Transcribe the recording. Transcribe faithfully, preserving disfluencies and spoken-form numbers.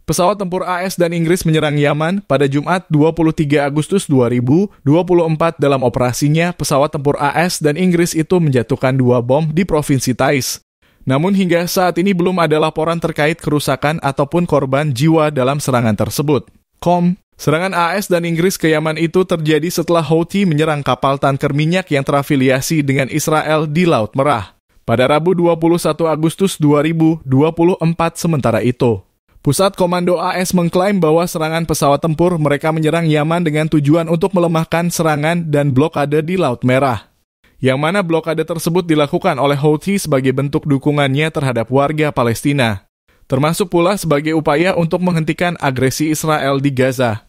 Pesawat tempur A S dan Inggris menyerang Yaman pada Jumat dua puluh tiga Agustus dua ribu dua puluh empat. Dalam operasinya, pesawat tempur A S dan Inggris itu menjatuhkan dua bom di Provinsi Taiz. Namun hingga saat ini belum ada laporan terkait kerusakan ataupun korban jiwa dalam serangan tersebut. Com, serangan A S dan Inggris ke Yaman itu terjadi setelah Houthi menyerang kapal tanker minyak yang terafiliasi dengan Israel di Laut Merah pada Rabu dua puluh satu Agustus dua ribu dua puluh empat. Sementara itu, Pusat Komando A S mengklaim bahwa serangan pesawat tempur mereka menyerang Yaman dengan tujuan untuk melemahkan serangan dan blokade di Laut Merah. Yang mana blokade tersebut dilakukan oleh Houthi sebagai bentuk dukungannya terhadap warga Palestina. Termasuk pula sebagai upaya untuk menghentikan agresi Israel di Gaza.